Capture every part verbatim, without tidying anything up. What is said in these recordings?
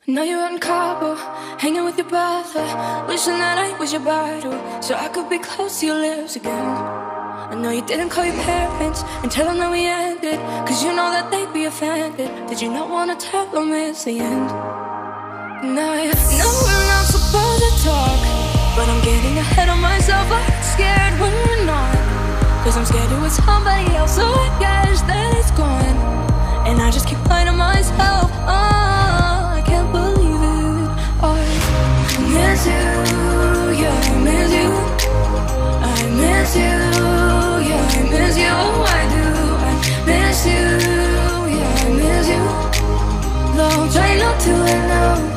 Now you're out in Cabo, hanging with your brother, wishing that I was your bottle, so I could be close to your lips again. I know you didn't call your parents and tell them that we ended, cause you know that they'd be offended. Did you not wanna tell them it's the end? Now I know we're not supposed to talk, but I'm getting ahead of myself. I get scared when we're not, cause I'm scared it was somebody else, so I guess that it's gone. And I just keep lying to myself. Oh, I can't believe it. Oh, I miss you, yeah, I miss you. I miss you, yeah, I miss you. Oh, I do. I miss you, yeah, I miss you. Though I'm trying not to let know.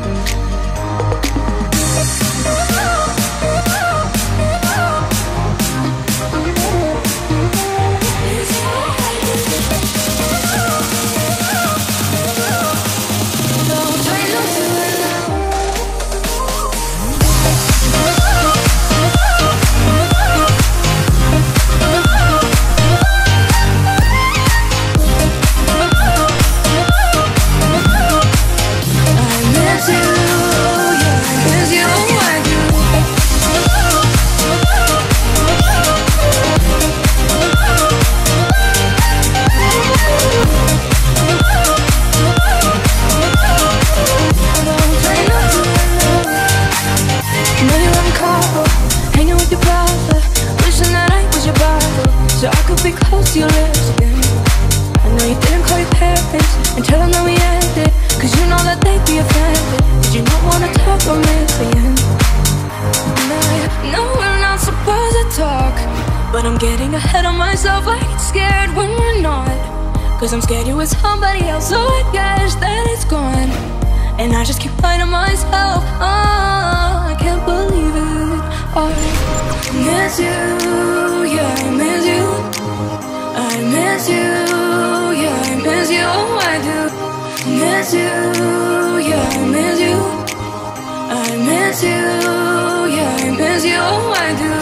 So I could be close to your lips again. I know you didn't call your parents and tell them that we ended, cause you know that they'd be offended. Did you not wanna talk or miss the end? No, we're not supposed to talk, but I'm getting ahead of myself. I get scared when we're not, cause I'm scared you're with somebody else, so I guess that it's gone. And I just keep lying to myself. Oh, I can't believe it. Oh, I miss you, yeah, I miss you. I miss you, yeah, I miss you. Oh, I do. Miss you, yeah, I miss you. I miss you, yeah, I miss you. Oh, I do.